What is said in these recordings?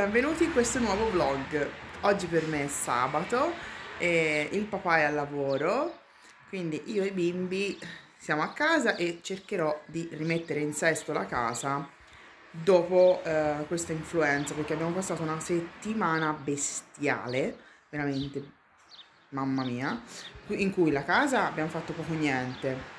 benvenuti in questo nuovo vlog. Oggi per me è sabato e il papà è al lavoro, quindi io e i bimbi siamo a casa e cercherò di rimettere in sesto la casa dopo questa influenza, perché abbiamo passato una settimana bestiale, veramente, mamma mia, in cui la casa abbiamo fatto poco niente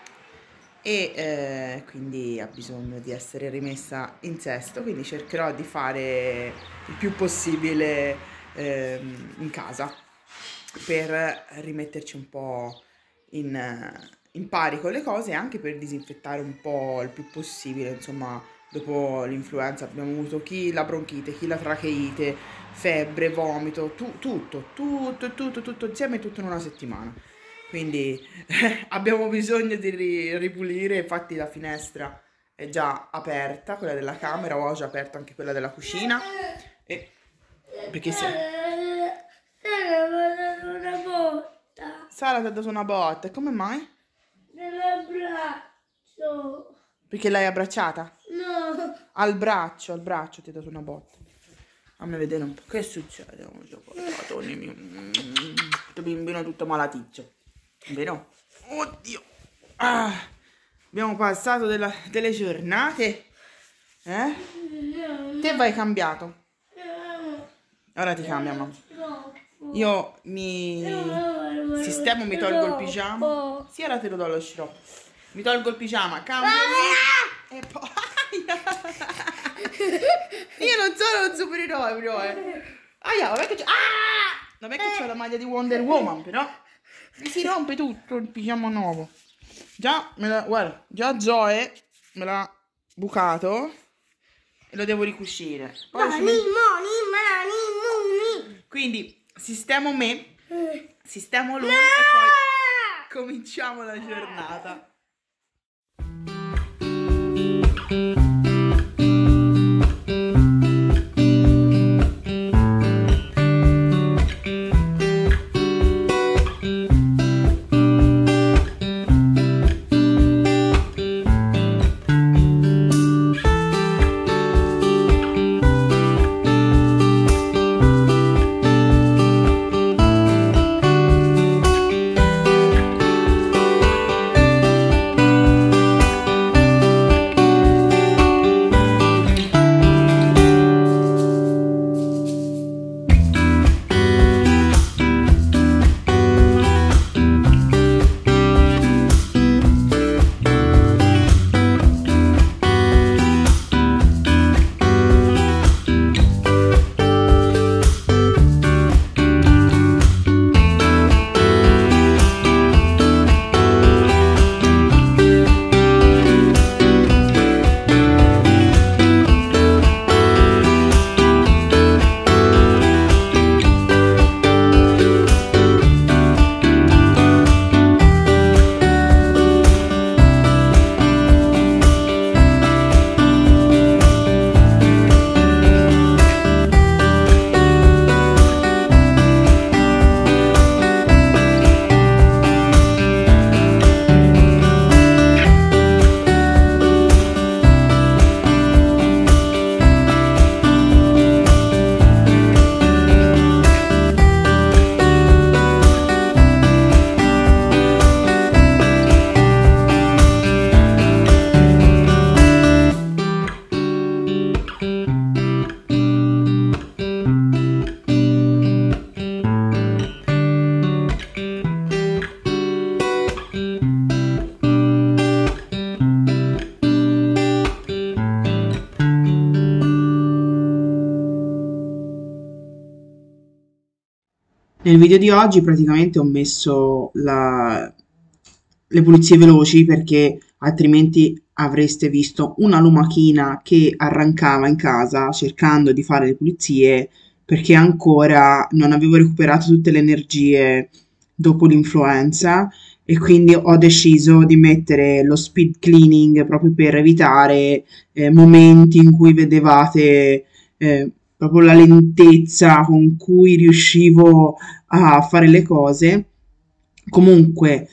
e quindi ha bisogno di essere rimessa in sesto, quindi cercherò di fare il più possibile in casa per rimetterci un po' in pari con le cose e anche per disinfettare un po' il più possibile. Insomma, dopo l'influenza abbiamo avuto chi la bronchite, chi la tracheite, febbre, vomito, tutto insieme, tutto in una settimana. Quindi abbiamo bisogno di ripulire. Infatti la finestra è già aperta, quella della camera, ho già aperto anche quella della cucina. E perché una botta Sara ti ha dato una botta, e come mai? nell'abbraccio. Perché l'hai abbracciata? No, Al braccio ti ha dato una botta. Fammi vedere un po' che succede. Questo bambino tutto malaticcio, vero? Oddio, abbiamo passato delle giornate, te vai cambiato. Ora ti cambia, mamma. Io mi sistemo, mi tolgo il pigiama. Sì, ora te lo do lo sciroppo. Mi tolgo il pigiama, cambio e poi io non sono un supereroe, però vabbè che c'ho vabbè che c'ho la maglia di Wonder Woman, però mi si rompe tutto il pigiama nuovo. Guarda, già Zoe me l'ha bucato e lo devo ricuscire. Poi quindi sistemo me, sistemo lui e poi cominciamo la giornata. Nel video di oggi praticamente ho messo le pulizie veloci perché altrimenti avreste visto una lumachina che arrancava in casa cercando di fare le pulizie perché ancora non avevo recuperato tutte le energie dopo l'influenza e quindi ho deciso di mettere lo speed cleaning proprio per evitare momenti in cui vedevate proprio la lentezza con cui riuscivo a fare le cose. Comunque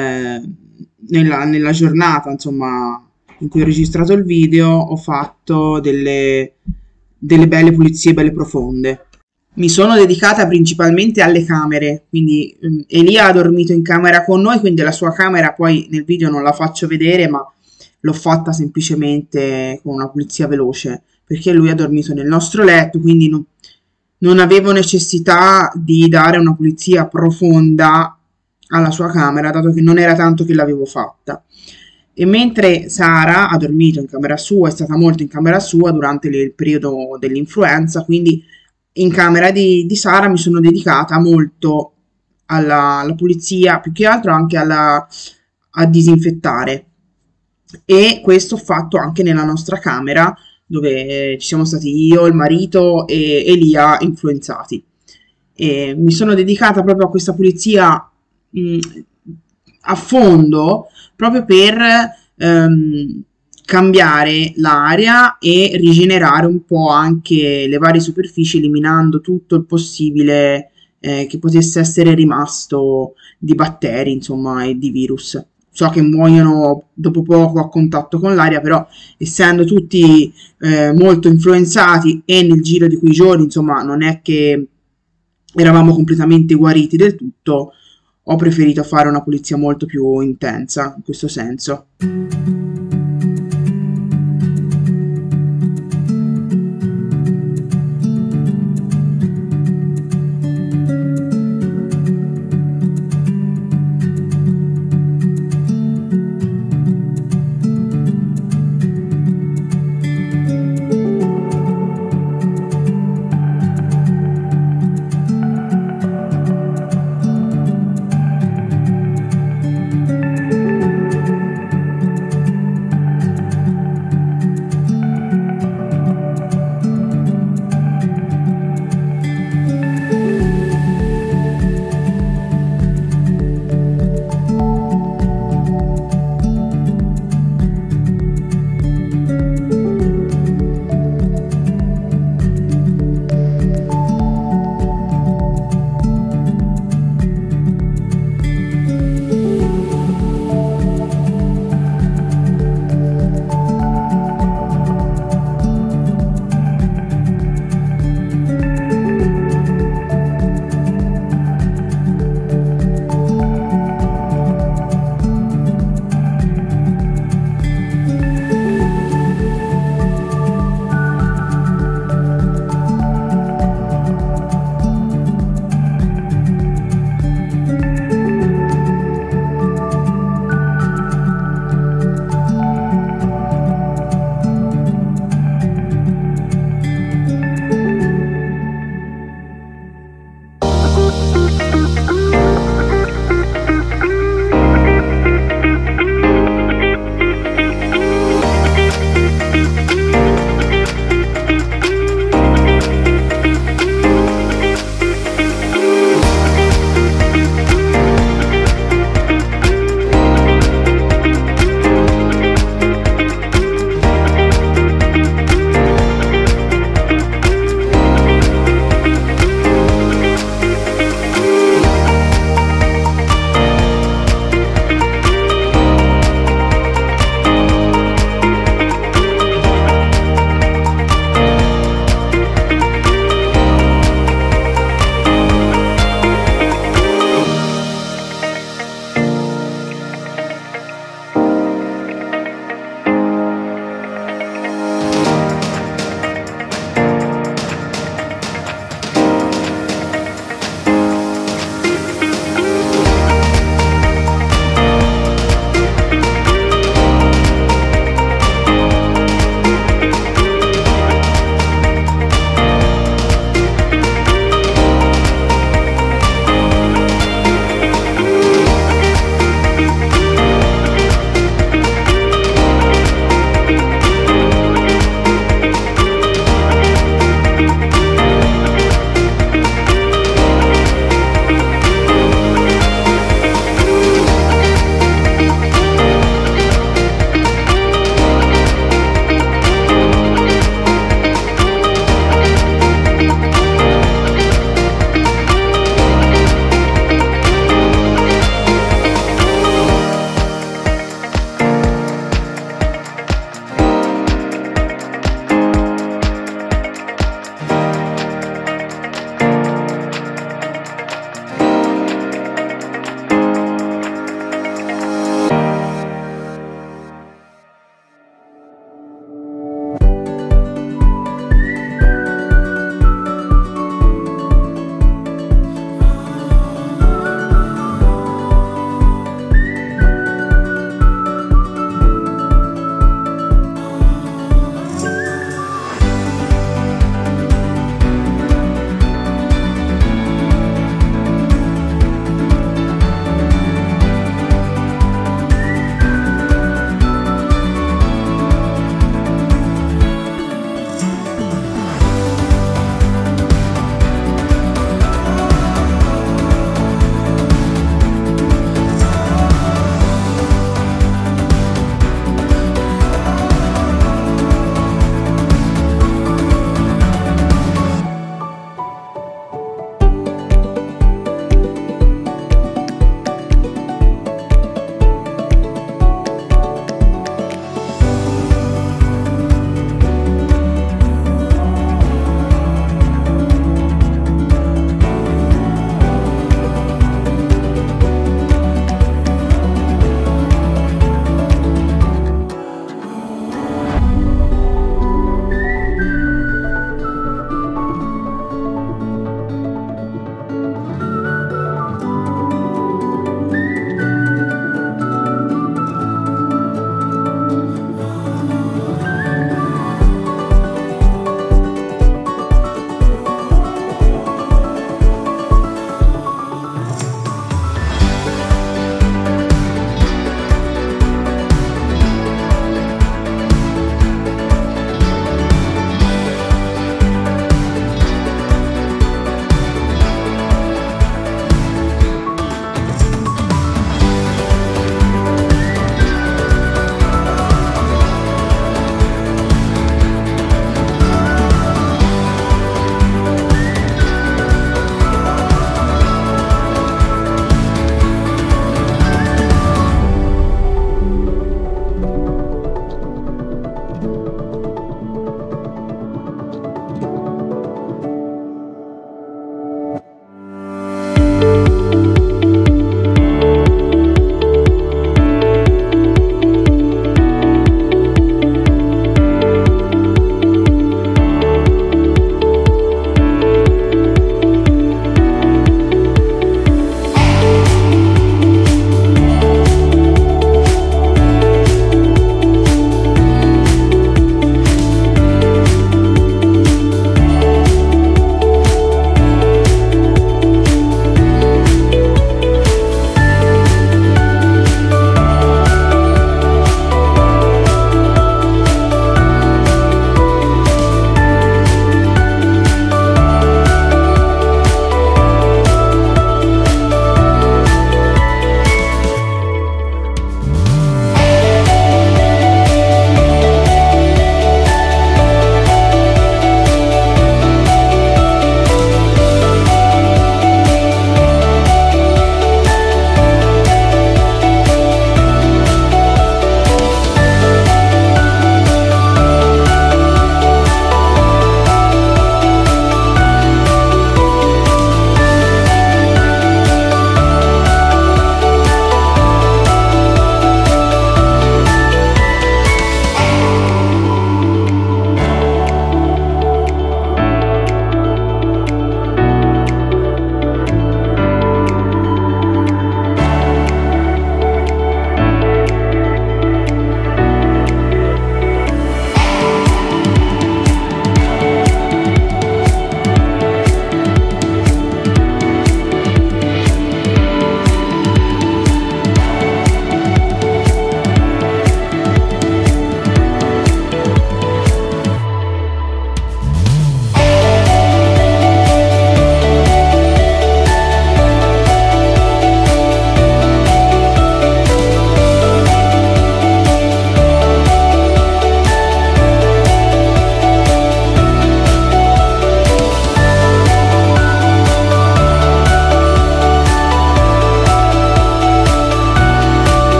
nella giornata insomma in cui ho registrato il video ho fatto delle belle pulizie belle profonde. Mi sono dedicata principalmente alle camere, quindi Elia ha dormito in camera con noi, quindi la sua camera poi nel video non la faccio vedere, ma l'ho fatta semplicemente con una pulizia veloce, perché lui ha dormito nel nostro letto, quindi non avevo necessità di dare una pulizia profonda alla sua camera, dato che non era tanto che l'avevo fatta. E mentre Sara ha dormito in camera sua, è stata molto in camera sua durante il periodo dell'influenza, quindi in camera di Sara mi sono dedicata molto alla pulizia, più che altro anche a disinfettare. E questo ho fatto anche nella nostra camera, dove ci siamo stati io, il marito e Elia influenzati. E mi sono dedicata proprio a questa pulizia a fondo, proprio per cambiare l'aria e rigenerare un po' anche le varie superfici, eliminando tutto il possibile che potesse essere rimasto di batteri, insomma, e di virus. So che muoiono dopo poco a contatto con l'aria, però essendo tutti molto influenzati e nel giro di quei giorni, insomma, non è che eravamo completamente guariti del tutto, ho preferito fare una pulizia molto più intensa in questo senso.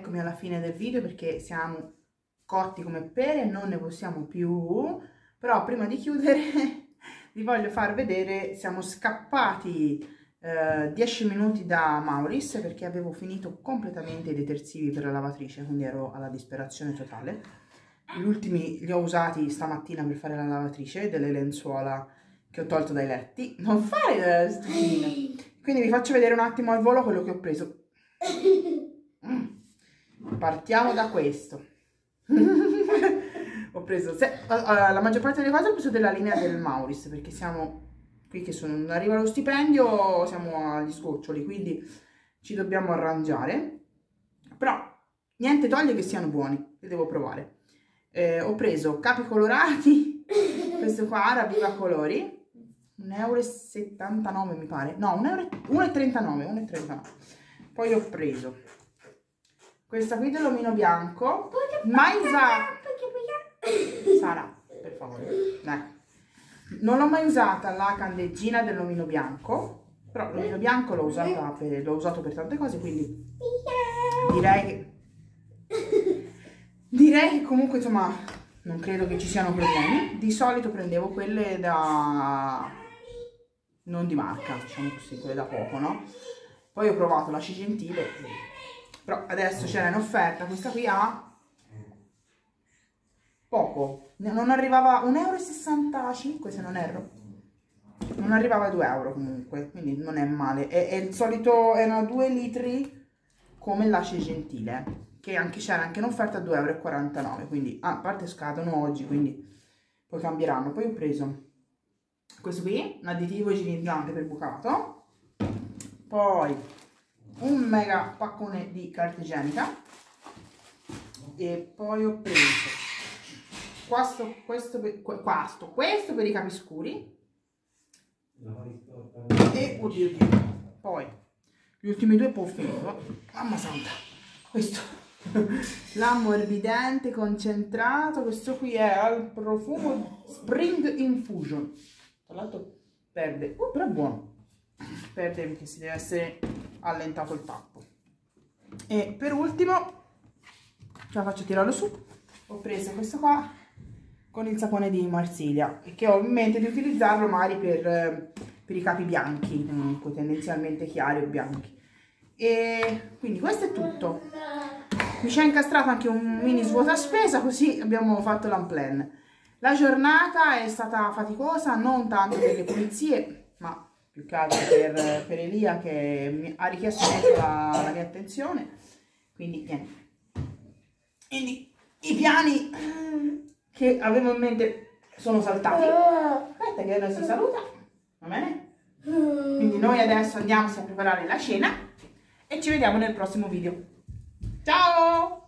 eccomi alla fine del video perché siamo cotti come pere, non ne possiamo più. Però prima di chiudere vi voglio far vedere, siamo scappati 10 minuti da Maurice perché avevo finito completamente i detersivi per la lavatrice, quindi ero alla disperazione totale. Gli ultimi li ho usati stamattina per fare la lavatrice, delle lenzuola che ho tolto dai letti. Non fare la stupina! Quindi vi faccio vedere un attimo al volo quello che ho preso. Partiamo da questo. Ho preso la maggior parte delle cose ho preso della linea del Maurice perché siamo qui che non arriva lo stipendio, siamo agli sgoccioli, quindi ci dobbiamo arrangiare. Però niente toglie che siano buoni, li devo provare. Ho preso capi colorati, questo qua Raviva Colori, 1,79 € mi pare, no 1,39 €. Poi ho preso questa qui dell'omino bianco, mai usata. Sara, per favore, dai. Non l'ho mai usata la candeggina dell'omino bianco, però l'omino bianco l'ho usato per tante cose, quindi direi che comunque insomma non credo che ci siano problemi. Di solito prendevo quelle non di marca, diciamo così, quelle da poco, no? Poi ho provato la C Gentile, però adesso c'era in offerta questa qui a poco, non arrivava 1,65 € se non erro, non arrivava a 2 € comunque, quindi non è male. E il solito erano 2 litri come la C Gentile, che anche c'era anche in offerta a 2,49 €, quindi a parte scadono oggi, quindi poi cambieranno. Poi ho preso questo qui, un additivo igienizzante per bucato, poi un mega paccone di carta igienica e poi ho preso questo per i capi scuri e oddio, poi gli ultimi due puffi, mamma santa, questo l'ammorbidente concentrato, questo qui è al profumo Spring Infusion, tra l'altro perde, però è buono, perde perché si deve essere allentato il tappo. E per ultimo ce la faccio tirarlo su, ho preso questo qua con il sapone di Marsiglia, che ho in mente di utilizzarlo magari per i capi bianchi, comunque tendenzialmente chiari o bianchi. E quindi questo è tutto. Mi ci è incastrato anche un mini svuota spesa, così abbiamo fatto l'unplan. La giornata è stata faticosa, non tanto per le pulizie, ma più che altro per Elia che ha richiesto molto la mia attenzione. Quindi niente. Quindi i piani che avevo in mente sono saltati. Aspetta che ora si saluta, va bene? Quindi noi adesso andiamo a preparare la cena e ci vediamo nel prossimo video. Ciao!